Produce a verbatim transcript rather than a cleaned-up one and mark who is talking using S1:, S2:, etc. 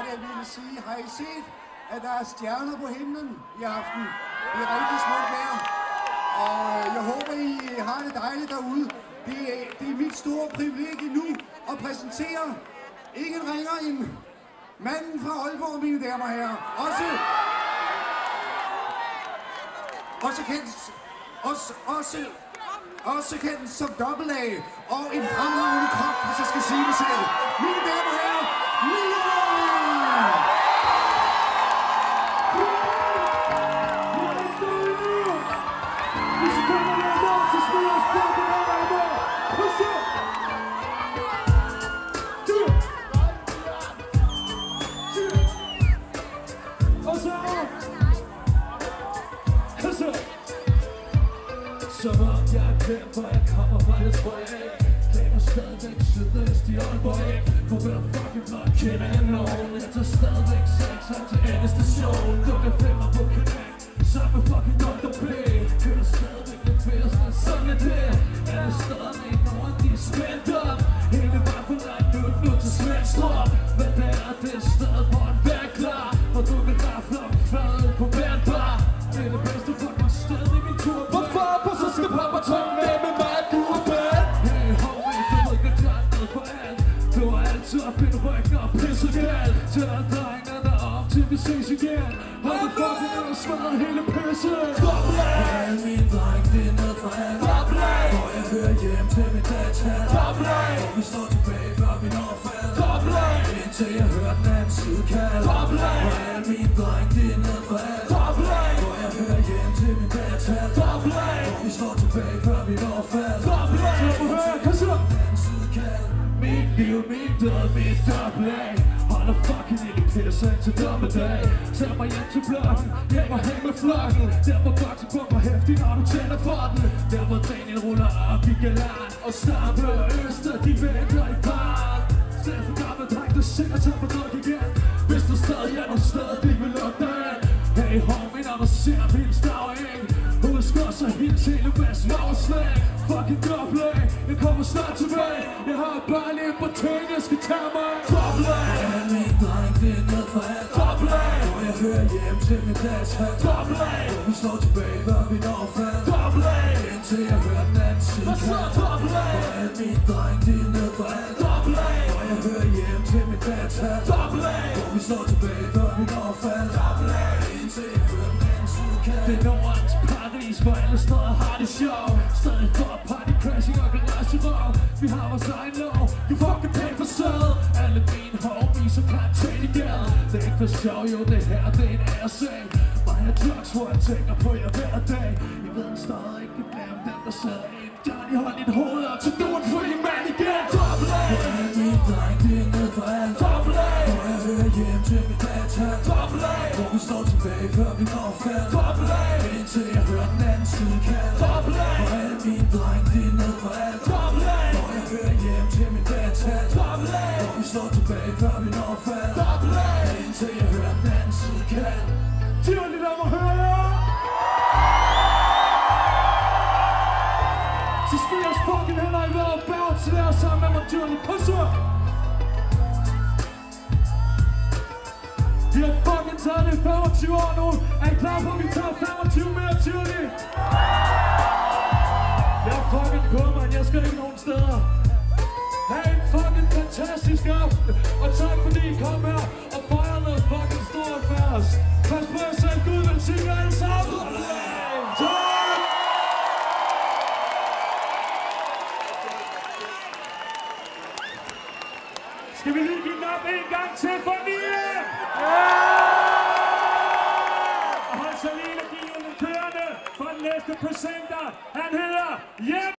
S1: jeg ville sige, har I set, at der er stjerner på himlen i aften? Det er rigtig smukt vejr. Og jeg håber, I har det dejligt derude. Det er, det er mit store privilegie nu at præsentere ingen ringer end manden fra Aalborg, mine damer og herrer. Også, også kendt, også, også, også kendt som dobbelt A, og en fremragende krop, hvis jeg skal sige det selv. Mine damer og herrer, Mia!
S2: Som om jeg er glemt, hvor jeg kommer fra, det tror jeg ikke. Glemmer stadigvæk sydøst i Aalborg, ikke? For hver fucking blot kender jeg nogen. Jeg tager stadigvæk sex hen til endestation. Dukker femmer på kanal, sammen med fucking doktor P. Kører stadigvæk det bedste, sådan er det. Er det stadig nogen, de er spændt op. Hele vejen fra langt ud, nu til Svendstrup. Men det er det sted, hvor en vær klar. Og du kan rafle om fadet på hver en bar. Det er det bedste fucking sted i min tur. Hvorfor? For så skal pappa tømme med med mig, du er bad. Hey homie, du ved godt, jeg er ned for alt. Du har altid op en ryg og pissegalt. Til alle drengene om, til vi ses igen. Hold det fucking ned og smadrer hele pisse. Dobbelt A! Hey min dreng, det er ned for alt. Dobbelt A! Hvor jeg hører hjem til min dagshat. Dobbelt A! Og vi står tilbage, før vi når fald. Dobbelt A! Indtil jeg hører den anden side kald. Dobbelt A! Hey min dreng, det er ned for alt. Dobbelt A! Hvor jeg hører hjem til min dagshat. Dobbelt A! Og vi står tilbage, før vi når fald. Dobbelt A! Kom så! Mit liv, min død, mit dobbelt A. Holder fucking i det pisse til dommedag. Tag mig hjem til blokken, hjem og hæng med flokken. Der hvor boksen pumper hæftigt, når du tænder for den. Der hvor Daniel ruller op i galant. Og Stampe og Øster, de venter i baren. Slet for gammel dreng, der sikkert tager på druk igen. Hvis du stadig er nogle steder, de vil lukke dig ind. Hey homie, når du ser min stavring. Husk også at hilse hele Mads Magslæg. Fucking dobbelt A, jeg kommer snart tilbage. Jeg har bare lige på ting, jeg skal tage mig. Dobbelt A! Ja, min dreng, det er ned for alt. Dobbelt A! Hvor jeg hører hjem til min dagshat. Dobbelt A! Hvor vi står tilbage, hvor vi når fald. Dobbelt A! Indtil jeg hører den anden side kald. Hvad så, dobbelt A? Ja, min dreng, det er ned for alt. Dobbelt A! Hvor jeg hører hjem til min dagshat. Dobbelt A! Hvor vi står tilbage, hvor vi når fald. Dobbelt A! Indtil jeg hører den anden side kald. Det er Nordens Paris, hvor alle steder har det sjov. Stadig for party crashing og garagerov. Vi har vores egen lov, you fucking pay for sæde. Alle mine homies og karantæne i gaden. Det er ikke for sjov, jo det her, det er en æresag. Mig og drugs, hvor jeg tænker på jer hver dag. I ved stadig ikke kan glemme den, der sad ind. Johnny, hold dit hoved op, så du er en free man igen. Dobbelt A! Hvor er min dreng, det er ned for alt. Dobbelt A! Hvor jeg hører hjem til mit dagshat. Dobbelt A! Hvor vi står tilbage, før vi når fald. Dobbelt A! Indtil jeg hører den anden side kald. Dobbelt A! Hvor er min dreng, det er ned for alt. Dobbelt A! Hvor jeg hører hjem til mit dagshat. Dobbelt A! Hvor vi står tilbage, før vi når fald. Dobbelt A! Indtil jeg hører den anden side kald. Tivoli, lad mig høre jer! Så spil os fucking hænder i vejret og bounce der sammen med mig, Tivoli. Kom så! Vi har fucking taget det femogtyve år nu. Er I klar på, at vi tager femogtyve mere, Tivoli? Jeg er fucking på, man. Jeg skal ikke nogen steder. Ha' en fucking fantastisk aften. Og tak fordi I kom her og fejrede noget fucking stort med os. Pas på jer selv, Gud velsigne alle sammen. Tak! Skal vi lige give den op en gang til for Mia? Ja! Og hold så lige energien kørende for den næste presenter. Han hedder Jeppe!